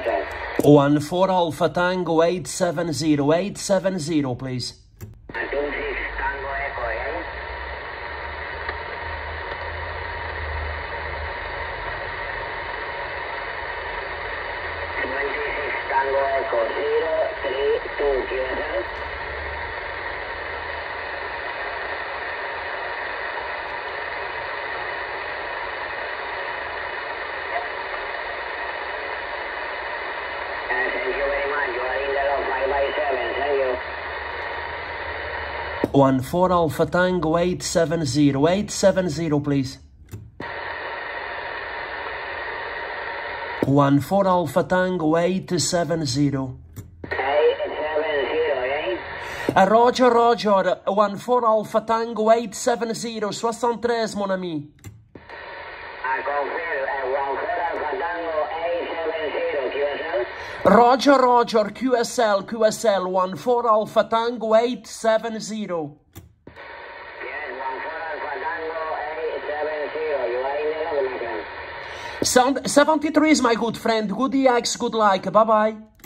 14 Alpha Tango 870, 870 please. 26 Tango Echo, eh? Tango Echo 032 QSO. Thank you very much. You are in the low 5/7. Thank you. 14 Alpha Tango 870, 870 please. 14 Alpha Tango 870. 870, eh? Roger, Roger. 14 Alpha Tango 870, 63 mon ami. Confirm, 14 Alpha Tango 870 QSL. Roger, Roger. QSL, QSL. 14 Alpha Tango 870. Yes, 14 Alpha Tango 870. You are in the low, my friend. 73 is my good friend. Good EX, good like. Bye-bye.